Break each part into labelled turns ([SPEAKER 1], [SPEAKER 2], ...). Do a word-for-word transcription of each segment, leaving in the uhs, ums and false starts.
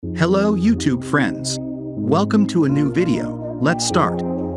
[SPEAKER 1] Hello YouTube friends. Welcome to a new video. Let's start.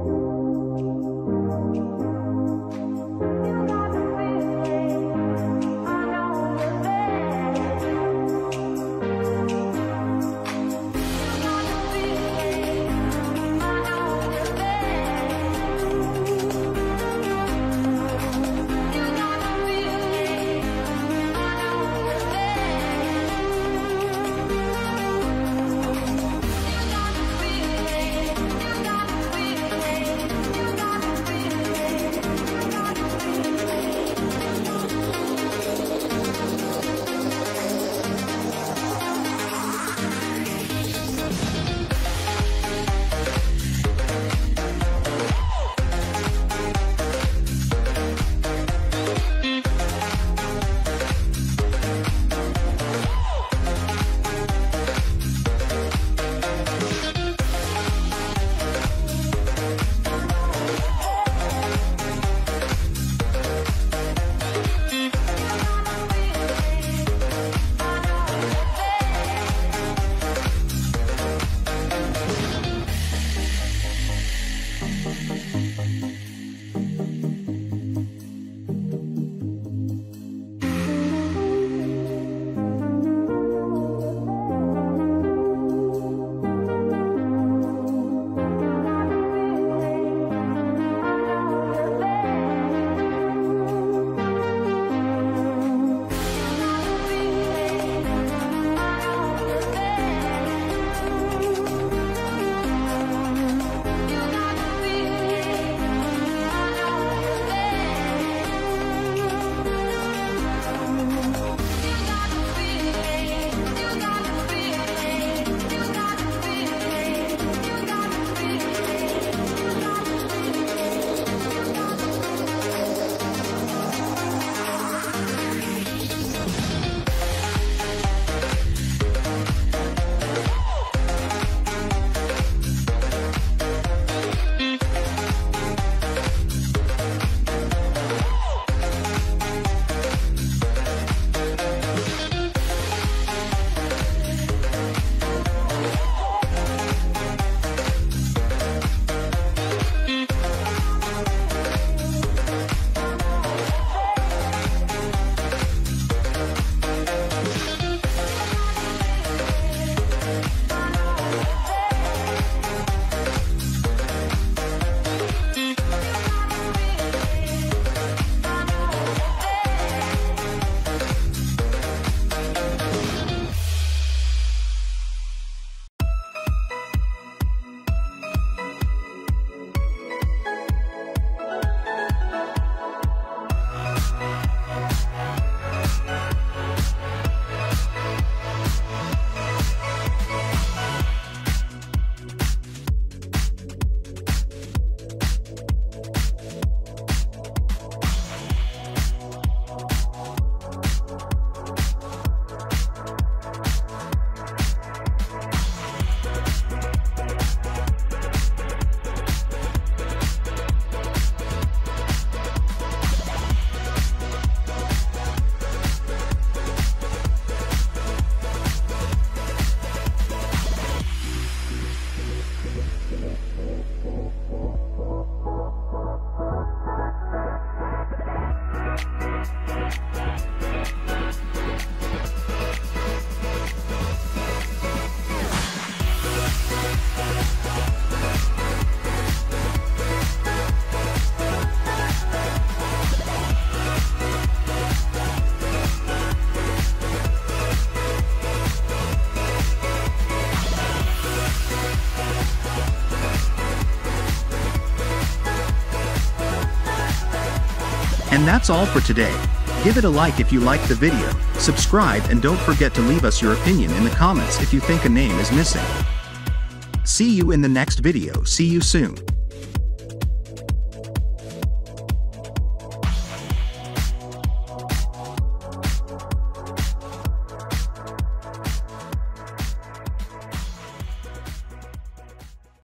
[SPEAKER 1] And that's all for today. Give it a like if you liked the video, subscribe, and don't forget to leave us your opinion in the comments if you think a name is missing. See you in the next video. See you soon.